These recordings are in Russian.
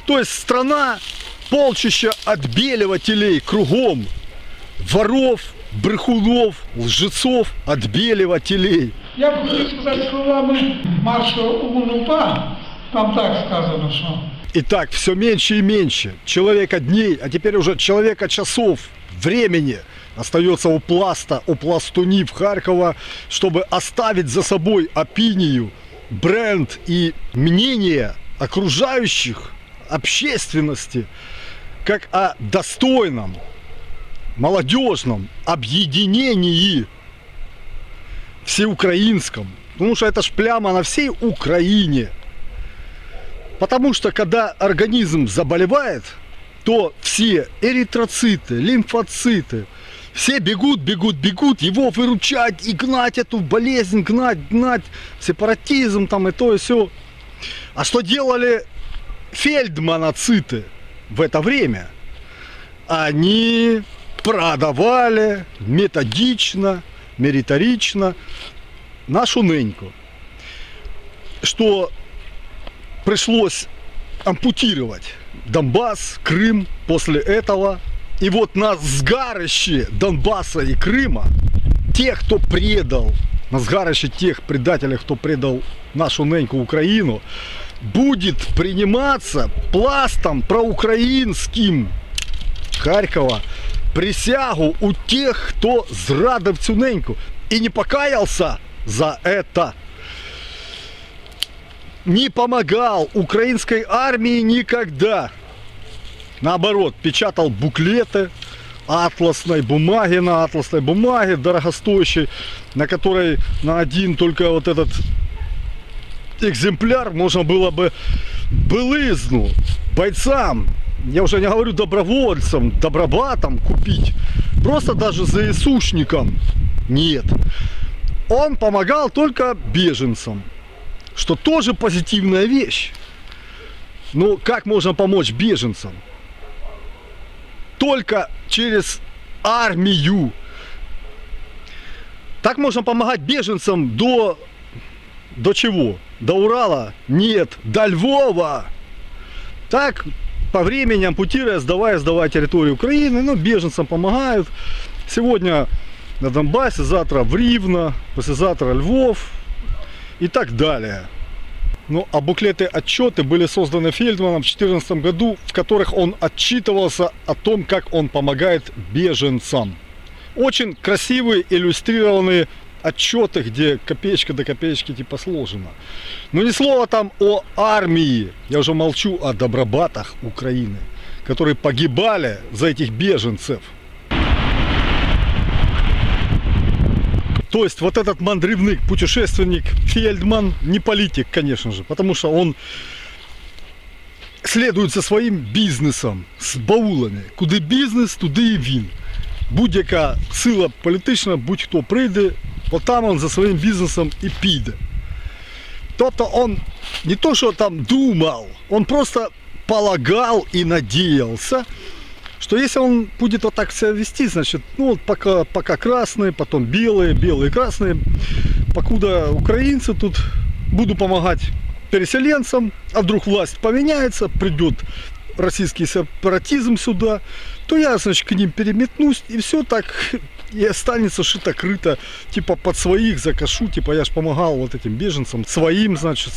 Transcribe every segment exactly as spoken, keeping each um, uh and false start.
То есть страна полчища отбеливателей кругом. Воров, брехунов, лжецов, отбеливателей. Я бы хотел сказать словами маршала УНУПА, там так сказано, что... Итак, все меньше и меньше человека дней, а теперь уже человека часов, времени остается у пласта, у пластунив Харькова, чтобы оставить за собой опинию, бренд и мнение окружающих, общественности, как о достойном, молодежном объединении всеукраинском. Потому что это ж пляма на всей Украине. Потому что когда организм заболевает, то все эритроциты, лимфоциты, все бегут, бегут, бегут его выручать и гнать эту болезнь, гнать, гнать, сепаратизм там и то и все. А что делали фельдманоциты в это время? Они продавали методично, мериторично нашу неньку. Что пришлось ампутировать Донбасс, Крым после этого. И вот на сгарище Донбасса и Крыма, тех, кто предал, на сгарище тех предателей, кто предал нашу неньку Украину, будет приниматься пластом проукраинским Харькова присягу у тех, кто зрадив цю неньку и не покаялся за это. Не помогал украинской армии никогда. Наоборот, печатал буклеты атласной бумаги, на атласной бумаге дорогостоящей, на которой на один только вот этот экземпляр можно было бы былызну бойцам, я уже не говорю добровольцам, добробатам купить, просто даже ЗСУшникам нет. Он помогал только беженцам, что тоже позитивная вещь. Но как можно помочь беженцам? Только через армию. Так можно помогать беженцам до, до чего? До Урала? Нет, до Львова. Так, по времени ампутируя, сдавая, сдавая территорию Украины, ну, беженцам помогают. Сегодня на Донбассе, завтра в Ривно, послезавтра Львов и так далее. Ну, а буклеты отчеты были созданы Фельдманом в две тысячи четырнадцатом году, в которых он отчитывался о том, как он помогает беженцам. Очень красивые иллюстрированные отчеты, где копеечка до копеечки типа сложено. Но ни слова там о армии, я уже молчу о добробатах Украины, которые погибали за этих беженцев. То есть вот этот мандревник, путешественник Фельдман не политик, конечно же, потому что он следует за своим бизнесом, с баулами. Куди бізнес, туди і він. Будь-яка сила політична, будь-хто прийде, отам он за своим бизнесом и піде. Тобто он не то, что там думал, он просто полагал и надеялся, что если он будет вот так себя вести, значит, ну вот пока, пока красные, потом белые, белые, красные, покуда украинцы тут, буду помогать переселенцам, а вдруг власть поменяется, придет российский сепаратизм сюда, то я, значит, к ним переметнусь, и все так и останется шито-крыто, типа под своих закашу, типа я ж помогал вот этим беженцам, своим, значит.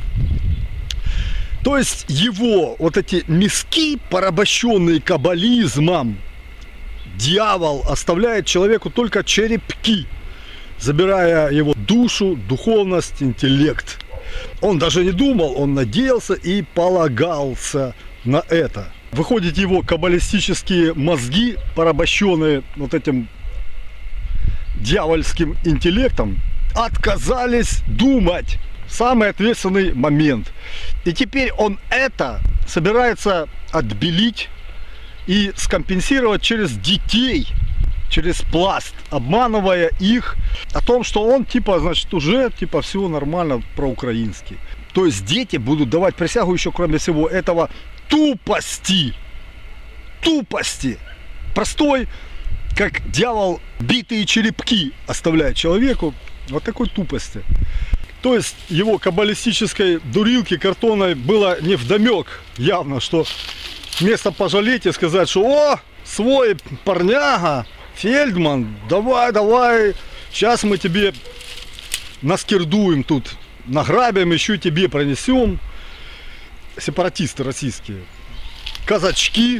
То есть его вот эти миски, порабощенные каббализмом, дьявол оставляет человеку только черепки, забирая его душу, духовность, интеллект. Он даже не думал, он надеялся и полагался на это. Выходит, его каббалистические мозги, порабощенные вот этим дьявольским интеллектом, отказались думать. Самый ответственный момент. И теперь он это собирается отбелить и скомпенсировать через детей, через пласт, обманывая их о том, что он типа, значит, уже типа все нормально проукраинский. То есть дети будут давать присягу еще, кроме всего этого, тупости. Тупости. Простой, как дьявол, битые черепки оставляет человеку, вот такой тупости. То есть его каббалистической дурилке картонной было невдомек явно, что вместо пожалеть и сказать, что о, свой парняга, Фельдман, давай, давай, сейчас мы тебе наскирдуем тут, награбим, еще тебе пронесем. Сепаратисты российские, казачки,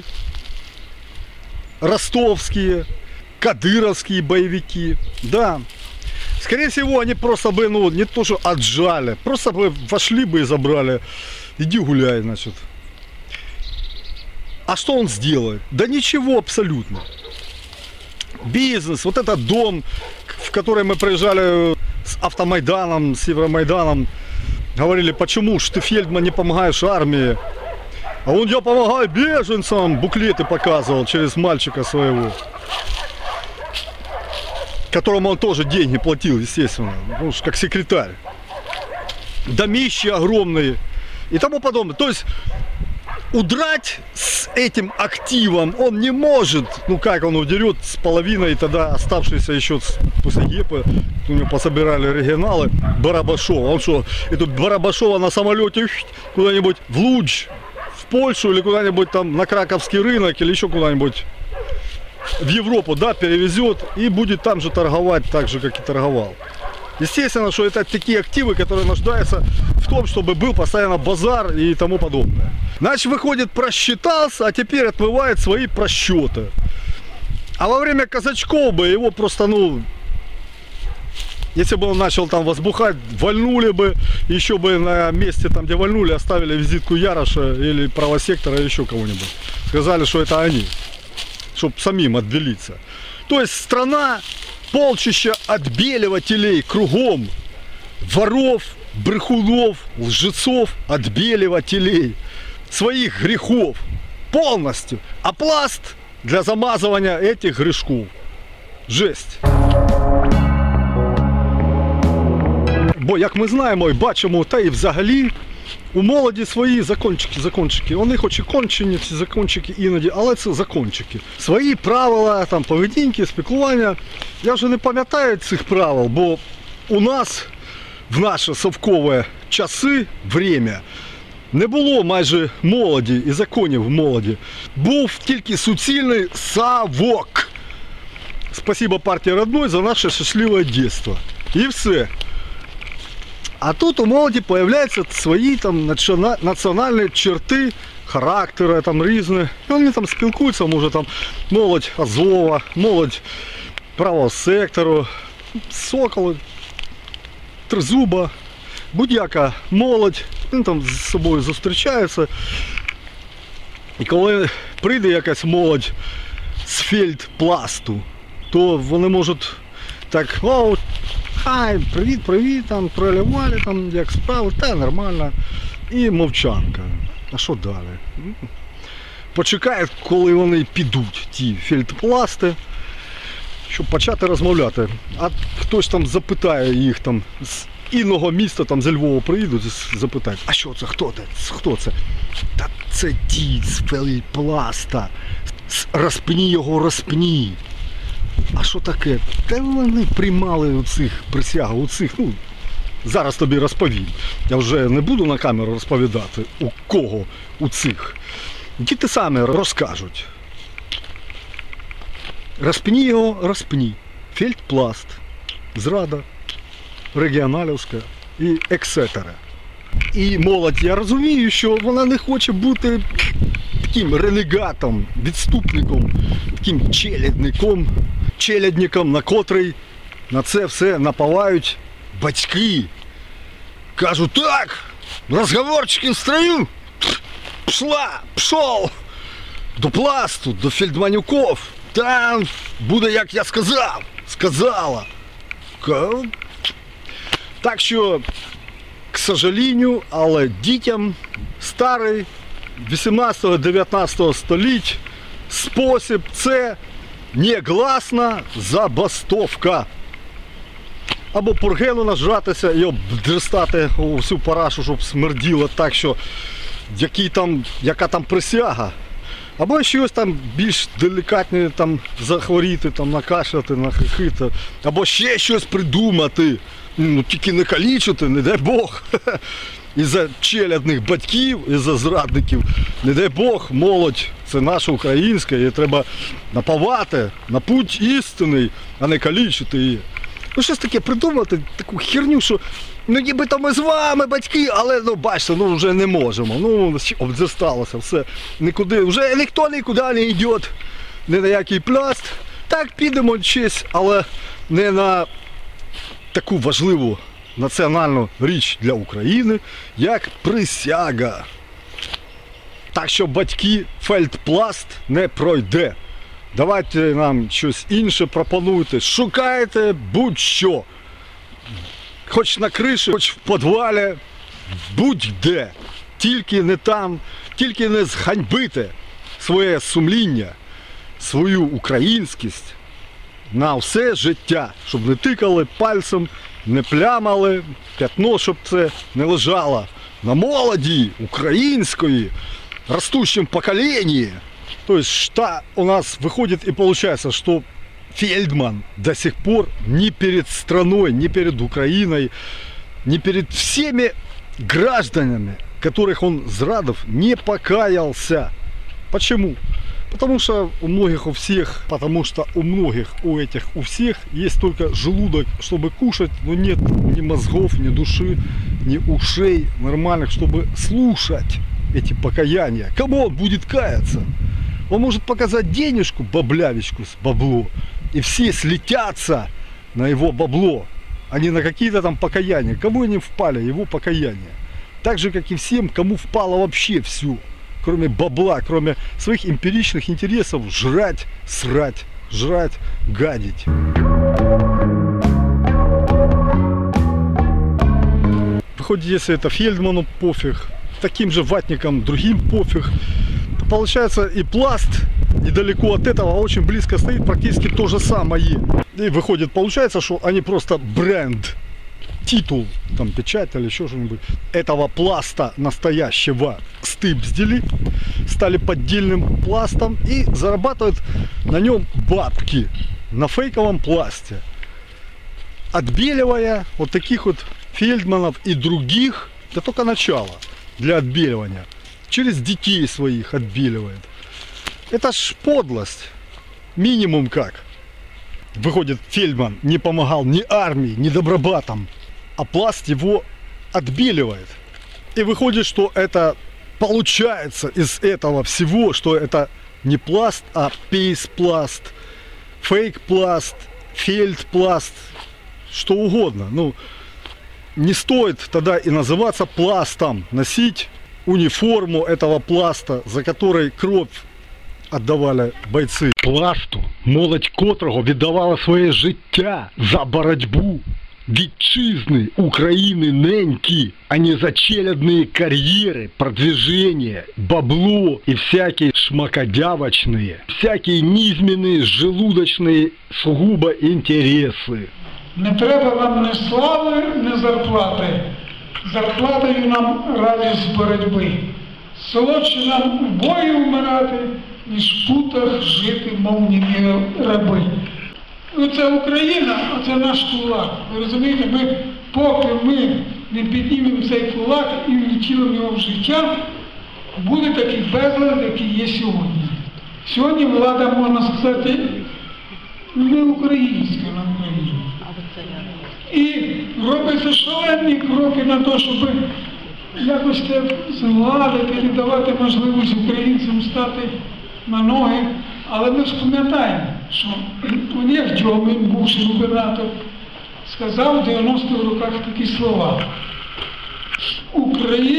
ростовские, кадыровские боевики, да. Скорее всего, они просто бы, ну, не то что отжали, просто бы вошли бы и забрали. Иди гуляй, значит. А что он сделает? Да ничего абсолютно. Бизнес, вот этот дом, в который мы приезжали с Автомайданом, с Евромайданом, говорили, почему ж ты, Фельдман, не помогаешь армии? А он: я помогаю беженцам, буклеты показывал через мальчика своего, которому он тоже деньги платил, естественно, ну, как секретарь. Домищи огромные и тому подобное. То есть удрать с этим активом он не может. Ну как он удерет с половиной, и тогда оставшиеся еще после ГЕПа, у него пособирали регионалы, Барабашова. Он что, эту Барабашова на самолете куда-нибудь в Лудж, в Польшу или куда-нибудь там на Краковский рынок или еще куда-нибудь в Европу, да, перевезет и будет там же торговать так же, как и торговал. Естественно, что это такие активы, которые нуждаются в том, чтобы был постоянно базар и тому подобное. Значит, выходит, просчитался, а теперь отмывает свои просчеты. А во время казачков бы его просто, ну, если бы он начал там возбухать, вальнули бы, еще бы на месте, там, где вальнули, оставили визитку Яроша или правосектора, или еще кого-нибудь. Сказали, что это они, чтобы самим отбелиться. То есть страна, полчища отбеливателей кругом, воров, брехунов, лжецов, отбеливателей своих грехов полностью, а пласт для замазывания этих грешков. Жесть. Бо, як ми знаємо і бачимо, та і взагалі у молоді свої закончики, закончики. Вони хоч і кончені, ці закончики іноді, але це закончики. Свої правила, там, поведінки, спілкування. Я вже не пам'ятаю цих правил, бо у нас в наші совкові часи, время, не було майже молоді і законів молоді. Був тільки суцільний совок. Спасибо партії родной за наше щасливе дитинство. І все. А тут у молоді появляються свої там національні черти характера, там різні. І вони там спілкуються, може там молодь Азова, молодь правого сектору, Соколи, Тризуба, будь-яка молодь. Вони там з собою зустрічаються. І коли прийде якась молодь з фельдпласту, то вони можуть так: о, хай, привіт, привіт, там, проливали, там, як справи, та нормально. І мовчанка. А що далі? Почекають, коли вони підуть, ті фельдпласти, щоб почати розмовляти. А хтось там запитає їх там з інного міста, там, з Львова приїдуть і запитають: а що це, хто це, хто це? Та це ті з фельдпласта. Розпні його, розпні. А що таке? Та вони приймали у цих присягу, у цих, ну, зараз тобі розповім. Я вже не буду на камеру розповідати, у кого у цих. Діти самі розкажуть. Розпні його, розпні. Фельдпласт, зрада, регіоналівська і ексетера. І молодь, я розумію, що вона не хоче бути таким ренегатом, відступником, таким челядником, челядником, на котрий на це все напавають батьки. Кажуть: так, розговорчики в строю, пішла, пішов до пласту, до фельдманюков, там буде, як я сказав, сказала. Так що, к сожалению, але дітям старий вісімнадцятого-дев'ятнадцятого століть спосіб – це негласна забастовка. Або пургену нажратися і обдристати у всю парашу, щоб смерділо так, що який там, яка там присяга. Або щось там більш делікатне, там захворіти, там накашляти, нахихити. Або ще щось придумати. Ну тільки не калічити, не дай Бог. Із-за челядних батьків, із-за зрадників, не дай Бог, молодь, це наша українська, її треба напавати на путь істинний, а не калічити її. Ну щось таке придумати, таку херню, що ну нібито ми з вами, батьки, але ну бачите, ну вже не можемо. Ну, обзісталося все. Нікуди, вже ніхто нікуди не йде, ні на який пласт. Так, підемо честь, але не на таку важливу національну річ для України, як присяга. Так що, батьки, фельдпласт не пройде. Давайте нам щось інше пропонуйте. Шукайте будь-що. Хоч на криші, хоч в підвалі, будь-де. Тільки не там, тільки не зганьбите своє сумління, свою українськість на все життя, щоб не тикали пальцем, не плямали, п'ятно, щоб це не лежало на молоді української, растущем поколении. То есть, что у нас выходит и получается, что Фельдман до сих пор ни перед страной, ни перед Украиной, ни перед всеми гражданами, которых он зрадов, не покаялся. Почему? Потому что у многих, у всех, потому что у многих, у этих, у всех есть только желудок, чтобы кушать, но нет ни мозгов, ни души, ни ушей нормальных, чтобы слушать эти покаяния. Кому он будет каяться? Он может показать денежку, баблявичку с бабло, и все слетятся на его бабло, а не на какие-то там покаяния. Кому они впали? Его покаяния. Так же, как и всем, кому впало вообще все. Кроме бабла, кроме своих эмпиричных интересов, жрать, срать, жрать, гадить. Выходит, если это Фельдману пофиг, таким же ватникам другим пофиг, то получается и пласт недалеко от этого очень близко стоит, практически то же самое. И выходит, получается, что они просто бренд, титул, там печать или еще что-нибудь этого пласта настоящего стыбздили, стали поддельным пластом и зарабатывают на нем бабки на фейковом пласте, отбеливая вот таких вот Фельдманов и других. Это только начало для отбеливания, через детей своих отбеливает. Это ж подлость, минимум как. Выходит, Фельдман не помогал ни армии, ни добробатам, а пласт его отбеливает. И выходит, что это получается из этого всего, что это не пласт, а пейспласт, фейк-пласт, фельдпласт, что угодно. Ну, не стоит тогда и называться пластом, носить униформу этого пласта, за которой кровь отдавали бойцы. Пласту, молодь котрого віддавала своє життя за боротьбу вітчизни України неньки, а не за челядные карьеры, продвижения, бабло и всякие шмакодявочные, всякие низменные желудочные сугубо интересы. Не треба нам ні слави, ні зарплати. Зарплатою нам радість боротьби. Солодше нам в бої вмирати, ніж в путах жити, мов німі раби. Оце Україна, оце наш кулак. Ви розумієте, ми, поки ми не піднімемо цей кулак і влічимо його в життя, буде такий безлад, який є сьогодні. Сьогодні влада, можна сказати, не українська на Україні. І робляться шалені кроки на те, щоб якось це згладити, не давати можливість українцям стати на ноги. Але ми ж пам'ятаємо, що Олег Дьомін, бувший губернатор, сказав в дев'яностих роках такі слова: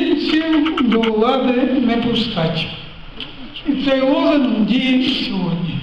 українців до влади не пускать. І цей лозунг діє сьогодні.